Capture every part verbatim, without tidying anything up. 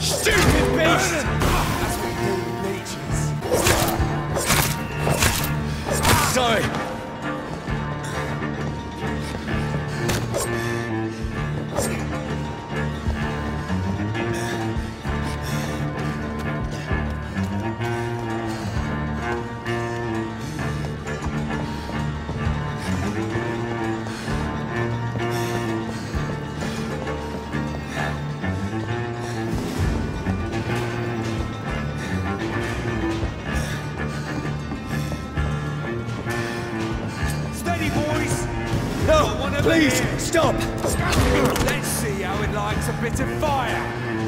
Stupid beast! That's what you do with leeches. Sorry. Please, stop! Let's see how it likes a bit of fire!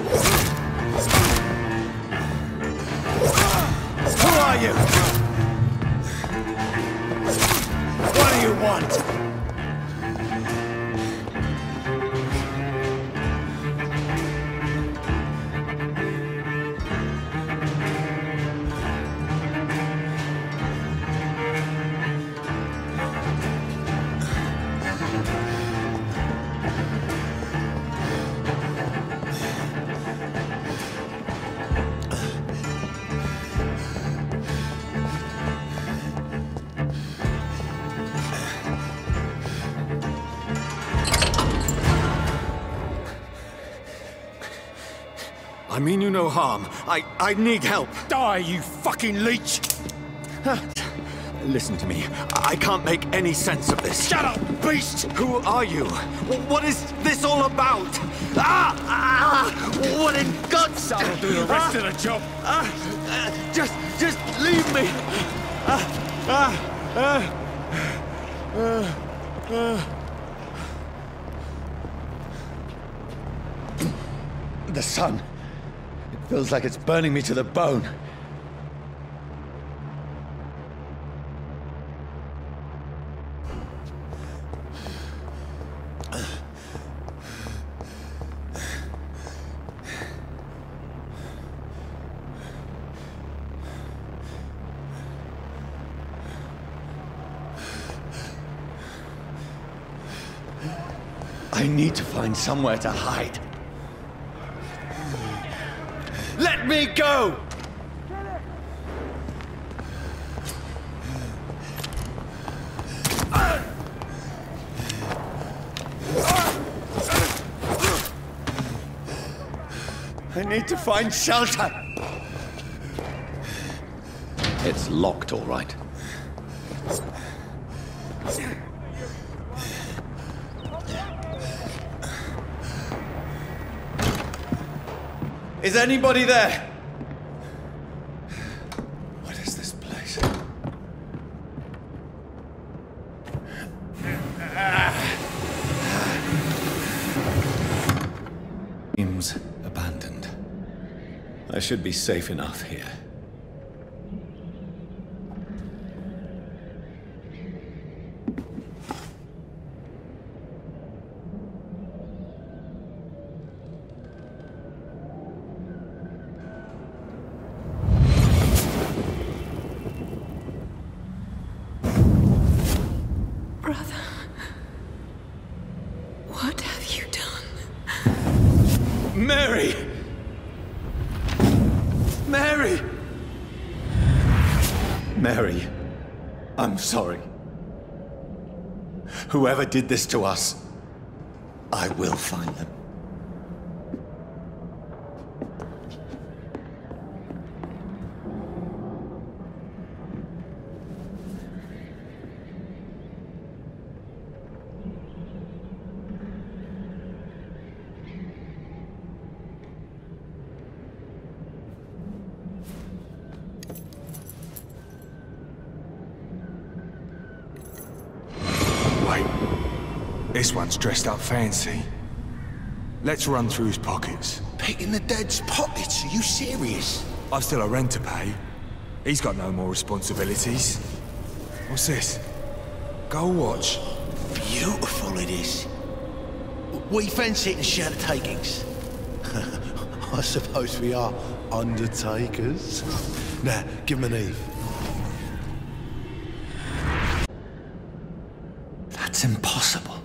Who are you? What do you want? I mean you no harm. I... I need help. Die, you fucking leech! Listen to me. I can't make any sense of this. Shut up, beast! Who are you? What is this all about? Ah! Ah! What in God's... That'll do the rest ah, of the job. Ah, uh, just... just leave me! Ah! Ah! Ah! Ah! Ah! The sun. It feels like it's burning me to the bone. I need to find somewhere to hide. Let me go! I need to find shelter. It's locked, all right. Is anybody there? What is this place? Seems abandoned. I should be safe enough here. Mary! Mary! Mary, I'm sorry. Whoever did this to us, I will find them. This one's dressed up fancy. Let's run through his pockets. Picking the dead's pockets? Are you serious? I've still a rent to pay. He's got no more responsibilities. What's this? Gold watch. Beautiful it is. We fancy it and share the takings. I suppose we are undertakers. Now, give him an Eve. That's impossible.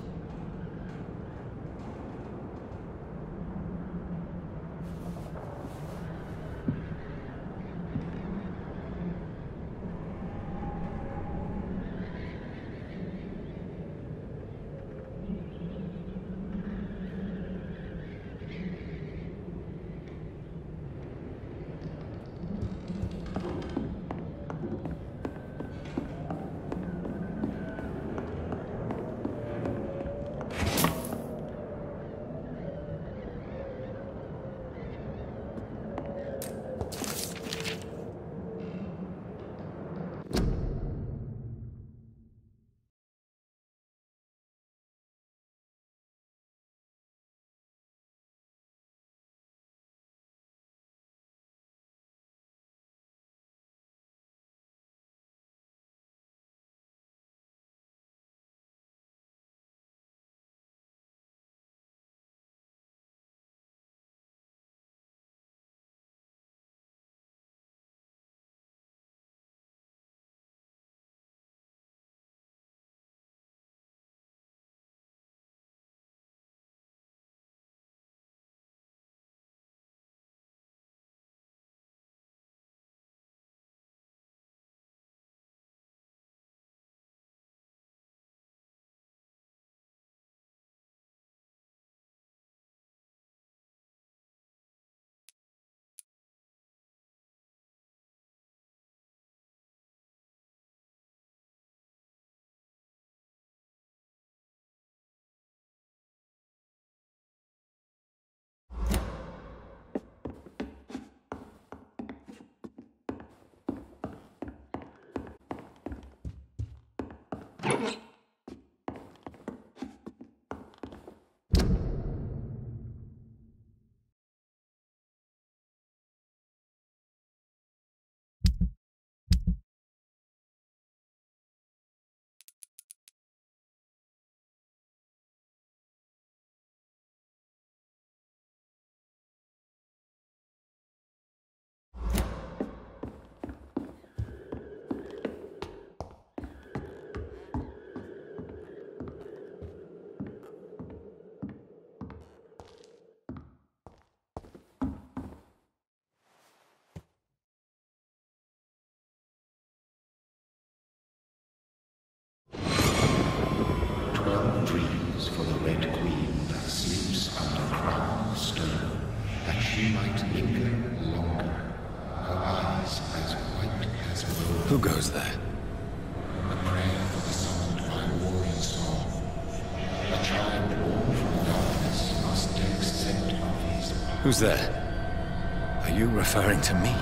she might linger longer, her eyes as white as wool. Who goes there? A prayer for the summoned by warring song. A child born from darkness must accept of his power. Who's there? Are you referring to me?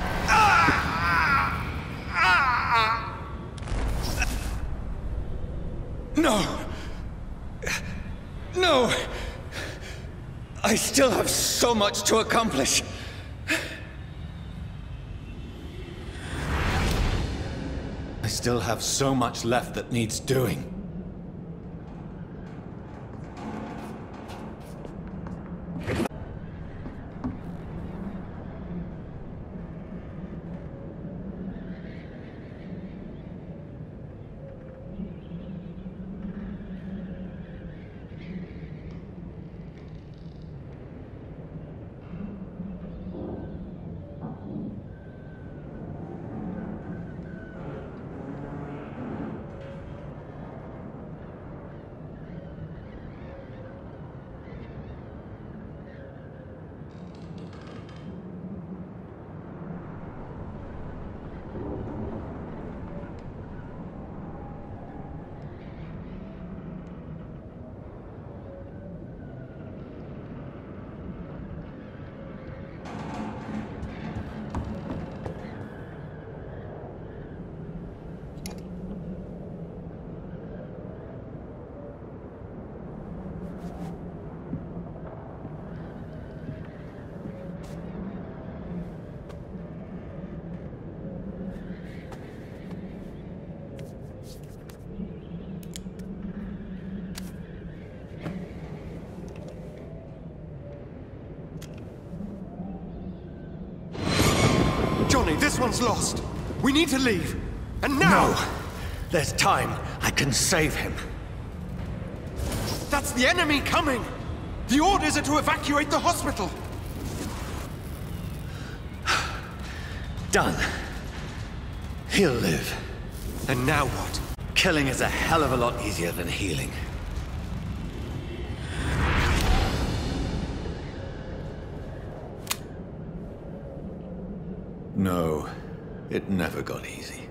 No! No! I still have so much to accomplish. I still have so much left that needs doing. Johnny, this one's lost. We need to leave. And now! No! There's time. I can save him. That's the enemy coming! The orders are to evacuate the hospital! Done. He'll live. And now what? Killing is a hell of a lot easier than healing. No, it never got easy.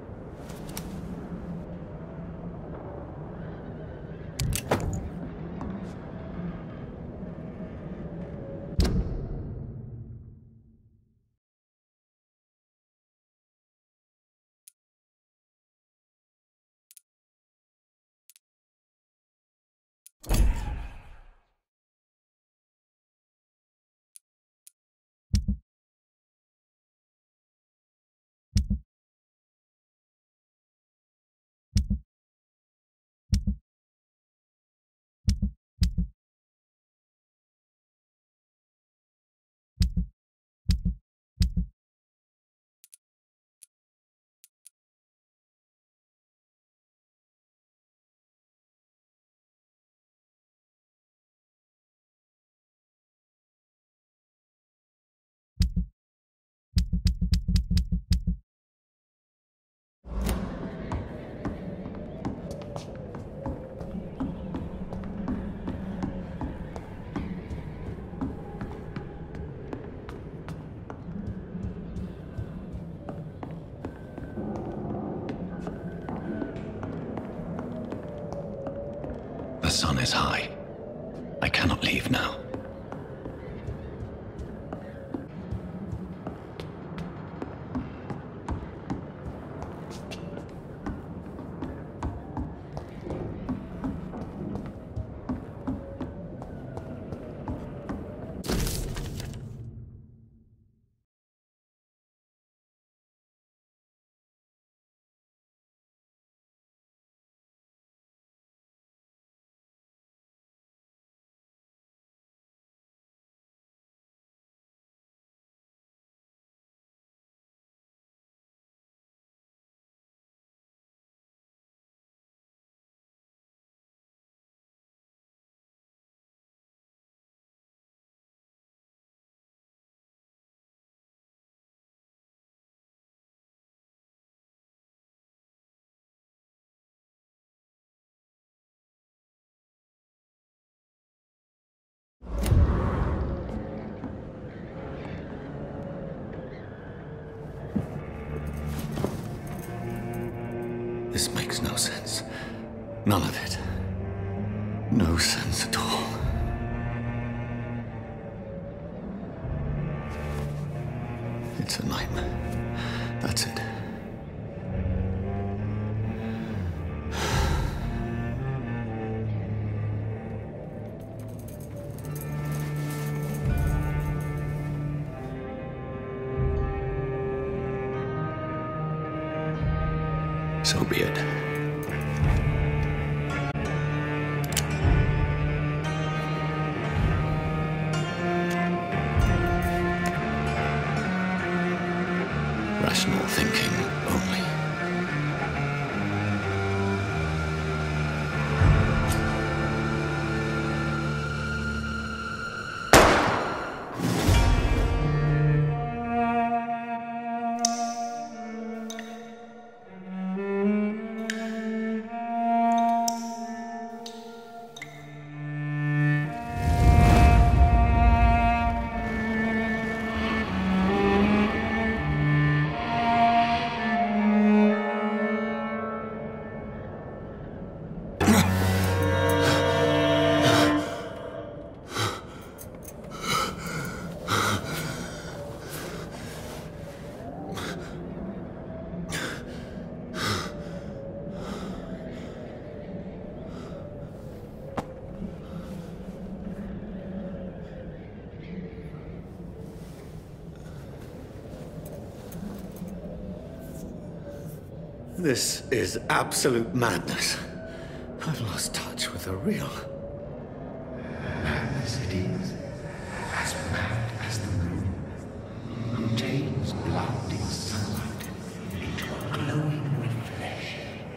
The sun is high. I cannot leave now. None of it. No sense at all. It's a nightmare. That's it. So be it. Rational thinking only. This is absolute madness. I've lost touch with the real. Madness it is, as mad as the moon, who tames blinding sunlight into a glowing reflection.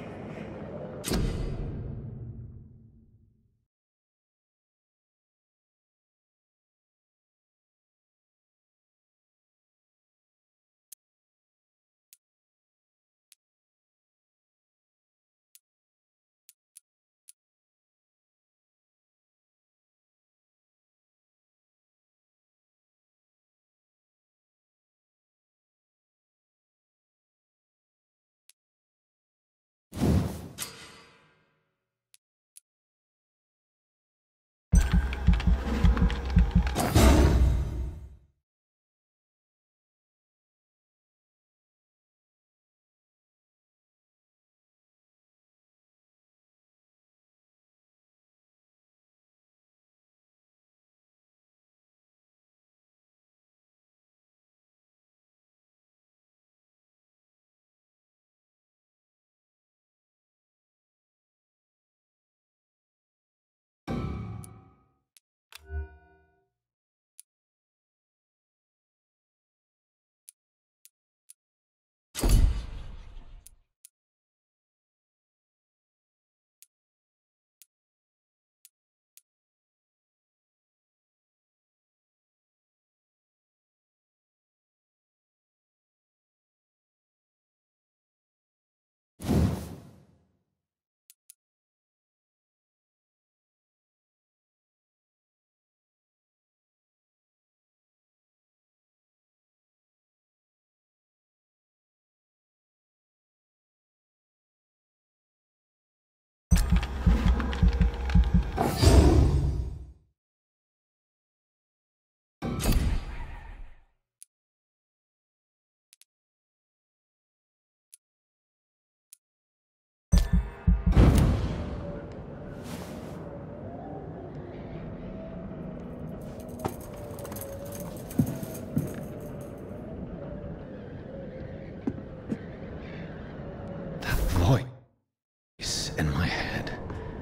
In my head.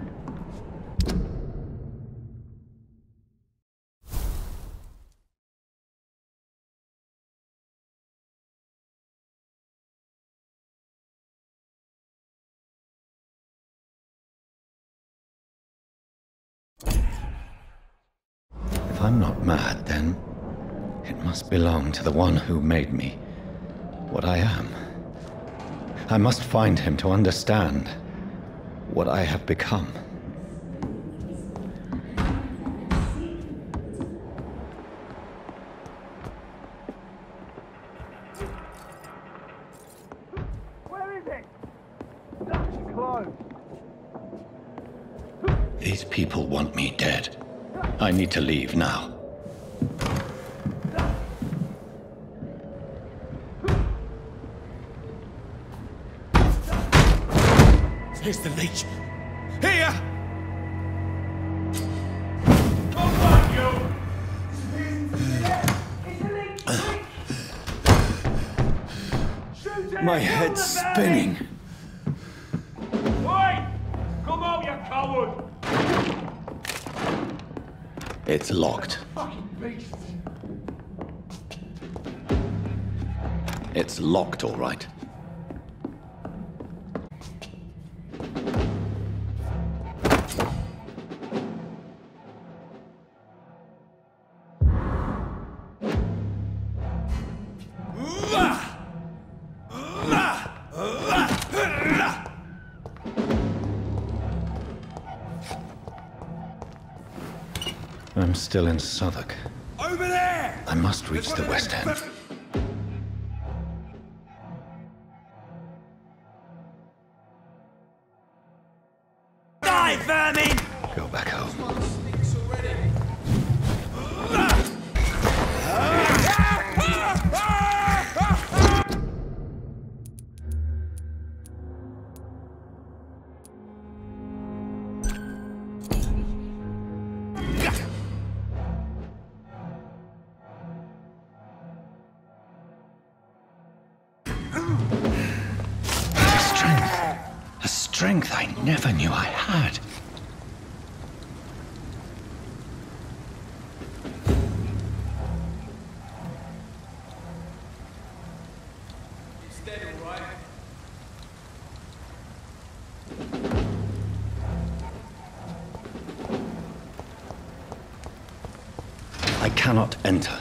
If I'm not mad, then it must belong to the one who made me what I am. I must find him to understand what I have become. Where is it? That's close. These people want me dead. I need to leave now. Here's the leech. Here! My head's spinning. Wait! Come out, you coward! It's locked. It's locked, all right. I'm still in Southwark. Over there! I must reach the West End. Die, vermin! Go back home. Strength I never knew I had. He's dead, all right? I cannot enter.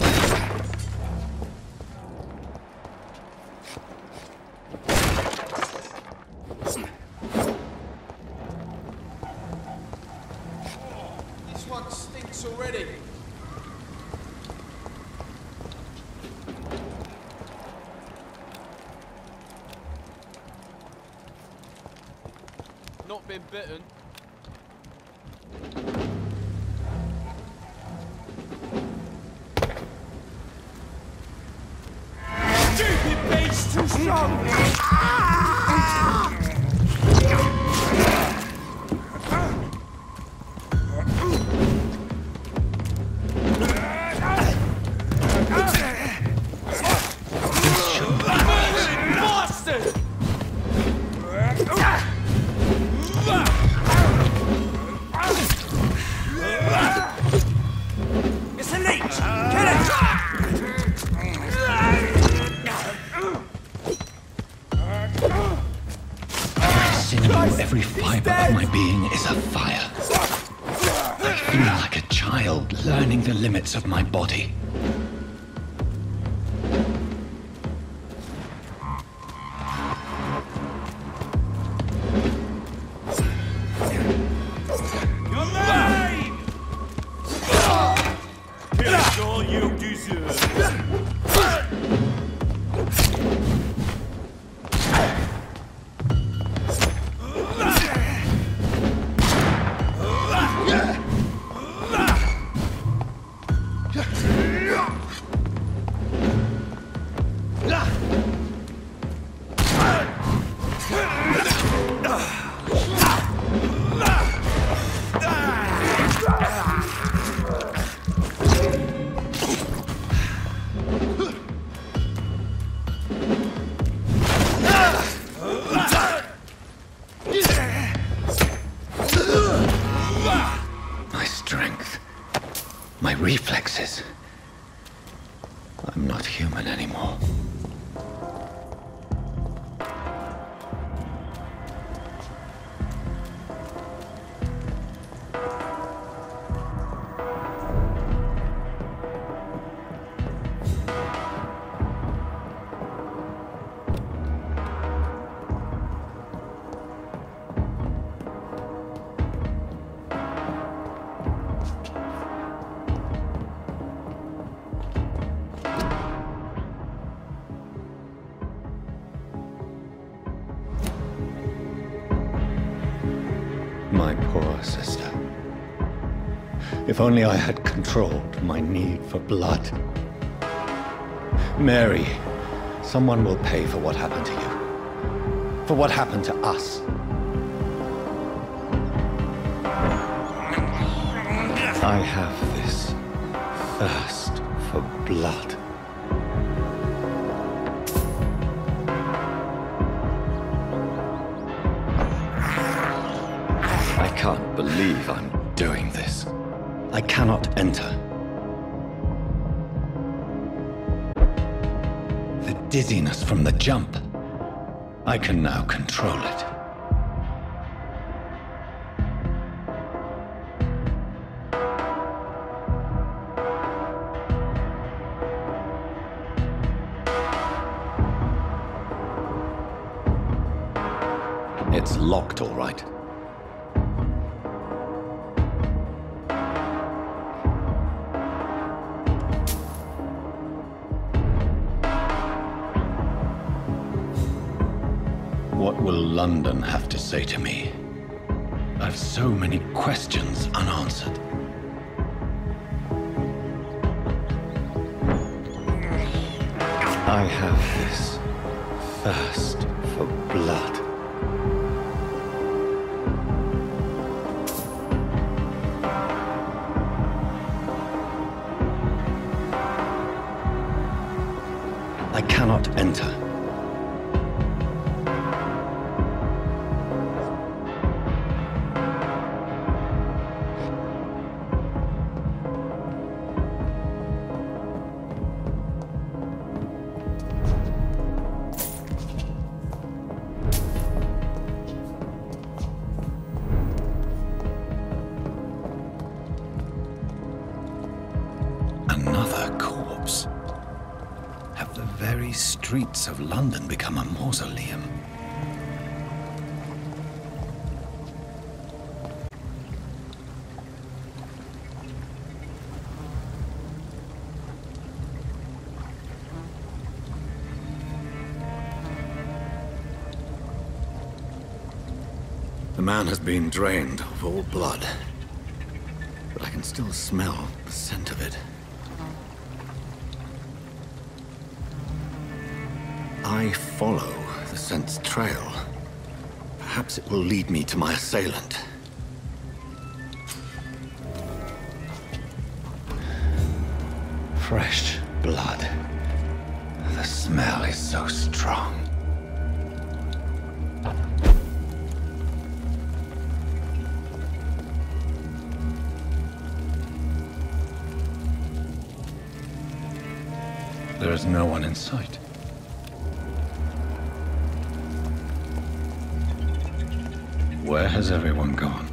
This one stinks already. Not been bitten. Stupid beast, too strong! Bastard! It's a leech! Kill it! Sinew, every fiber of my being is afire. I feel like a child learning the limits of my body. Your name! Here's all you deserve. My strength. My reflexes. I'm not human anymore. If only I had controlled my need for blood. Mary, someone will pay for what happened to you. For what happened to us. I have this thirst for blood. I can't believe I'm doing this. I cannot enter. The dizziness from the jump. I can now control it. It's locked, all right. What will London have to say to me? I've so many questions unanswered. I have this thirst for blood. I cannot enter. Another corpse. Have the very streets of London become a mausoleum? The man has been drained of all blood, but I can still smell the scent of it. I follow the scent's trail. Perhaps it will lead me to my assailant. Fresh blood. The smell is so strong. There is no one in sight. Where has everyone gone?